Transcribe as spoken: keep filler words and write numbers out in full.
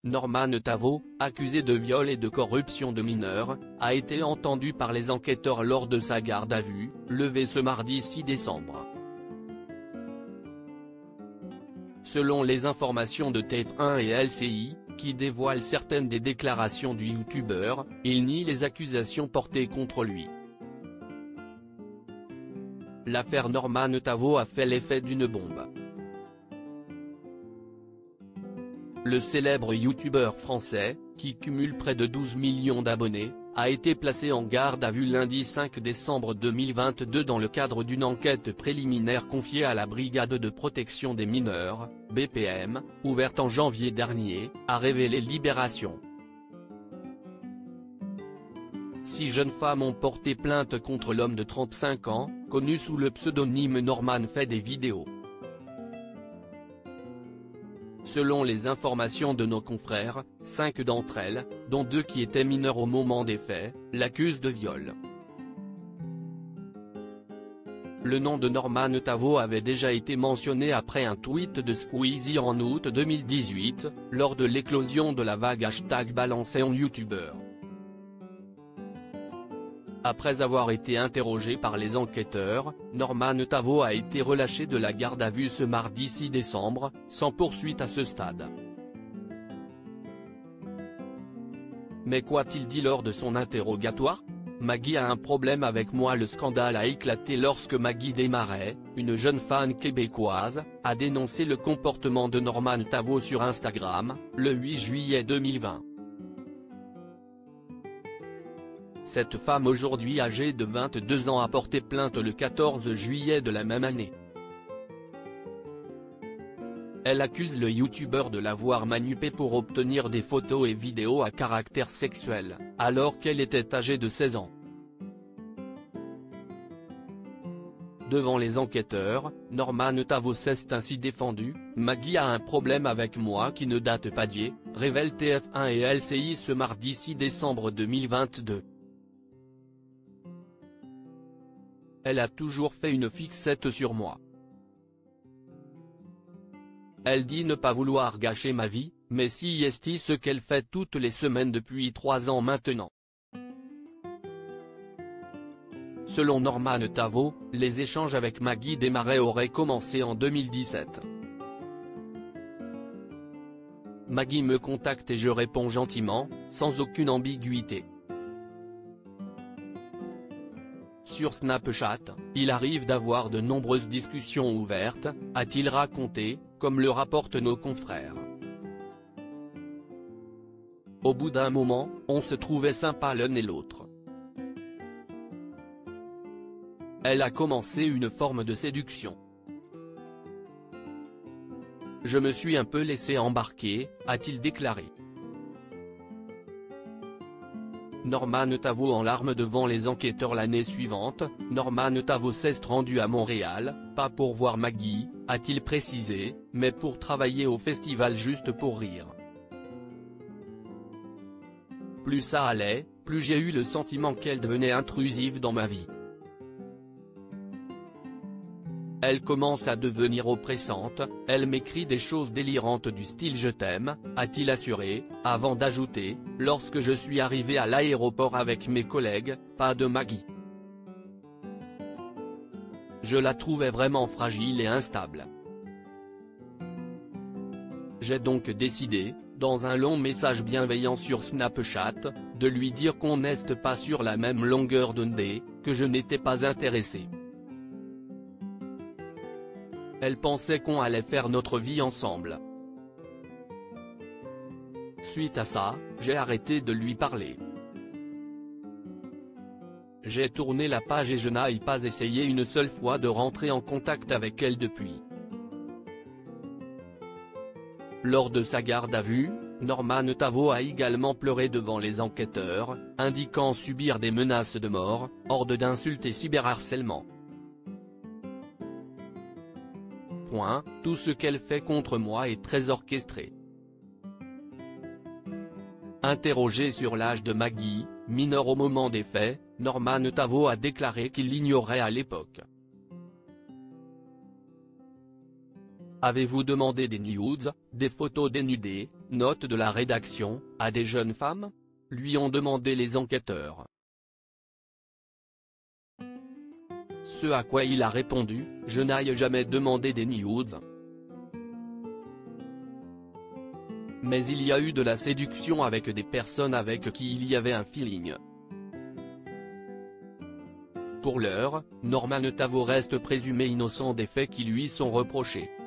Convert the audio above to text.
Norman Tavo, accusé de viol et de corruption de mineurs, a été entendu par les enquêteurs lors de sa garde à vue, levée ce mardi six décembre. Selon les informations de T F un et L C I, qui dévoilent certaines des déclarations du youtubeur, il nie les accusations portées contre lui. L'affaire Norman Tavo a fait l'effet d'une bombe. Le célèbre youtubeur français, qui cumule près de douze millions d'abonnés, a été placé en garde à vue lundi cinq décembre deux mille vingt-deux dans le cadre d'une enquête préliminaire confiée à la Brigade de protection des mineurs, B P M, ouverte en janvier dernier, a révélé Libération. Six jeunes femmes ont porté plainte contre l'homme de trente-cinq ans, connu sous le pseudonyme Norman fait des vidéos. Selon les informations de nos confrères, cinq d'entre elles, dont deux qui étaient mineurs au moment des faits, l'accusent de viol. Le nom de Norman Tavo avait déjà été mentionné après un tweet de Squeezie en août deux mille dix-huit, lors de l'éclosion de la vague hashtag balancée en youtubeur. Après avoir été interrogé par les enquêteurs, Norman Tavo a été relâché de la garde à vue ce mardi six décembre, sans poursuite à ce stade. Mais qu'a-t-il dit lors de son interrogatoire ? Maggie a un problème avec moi. Le scandale a éclaté lorsque Maggie Desmarais, une jeune fan québécoise, a dénoncé le comportement de Norman Tavo sur Instagram, le huit juillet deux mille vingt. Cette femme aujourd'hui âgée de vingt-deux ans a porté plainte le quatorze juillet de la même année. Elle accuse le youtubeur de l'avoir manipulée pour obtenir des photos et vidéos à caractère sexuel, alors qu'elle était âgée de seize ans. Devant les enquêteurs, Norman Tavo s'est ainsi défendu. « Maggie a un problème avec moi qui ne date pas d'hier », révèle T F un et L C I ce mardi six décembre deux mille vingt-deux. Elle a toujours fait une fixette sur moi. Elle dit ne pas vouloir gâcher ma vie, mais si est ce qu'elle fait toutes les semaines depuis trois ans maintenant. Selon Norman Tavo, les échanges avec Maggie Desmarais auraient commencé en deux mille dix-sept. Maggie me contacte et je réponds gentiment, sans aucune ambiguïté. Sur Snapchat, il arrive d'avoir de nombreuses discussions ouvertes, a-t-il raconté, comme le rapportent nos confrères. Au bout d'un moment, on se trouvait sympa l'un et l'autre. Elle a commencé une forme de séduction. Je me suis un peu laissé embarquer, a-t-il déclaré. Norman Tavo en larmes devant les enquêteurs l'année suivante. Norman Tavo s'est rendu à Montréal, pas pour voir Maggie, a-t-il précisé, mais pour travailler au festival Juste pour rire. Plus ça allait, plus j'ai eu le sentiment qu'elle devenait intrusive dans ma vie. Elle commence à devenir oppressante, elle m'écrit des choses délirantes du style « je t'aime », a-t-il assuré, avant d'ajouter, lorsque je suis arrivé à l'aéroport avec mes collègues, pas de Maggie. Je la trouvais vraiment fragile et instable. J'ai donc décidé, dans un long message bienveillant sur Snapchat, de lui dire qu'on n'est pas sur la même longueur d'onde et que je n'étais pas intéressé. Elle pensait qu'on allait faire notre vie ensemble. Suite à ça, j'ai arrêté de lui parler. J'ai tourné la page et je n'ai pas essayé une seule fois de rentrer en contact avec elle depuis. Lors de sa garde à vue, Norman Tavo a également pleuré devant les enquêteurs, indiquant subir des menaces de mort, horde d'insultes et cyberharcèlement. Point, tout ce qu'elle fait contre moi est très orchestré. Interrogé sur l'âge de Maggie, mineure au moment des faits, Norman Tavo a déclaré qu'il l'ignorait à l'époque. Avez-vous demandé des nudes, des photos dénudées, note de la rédaction, à des jeunes femmes ? Lui ont demandé les enquêteurs. Ce à quoi il a répondu, je n'aille jamais demandé des nudes. Mais il y a eu de la séduction avec des personnes avec qui il y avait un feeling. Pour l'heure, Norman Tavo reste présumé innocent des faits qui lui sont reprochés.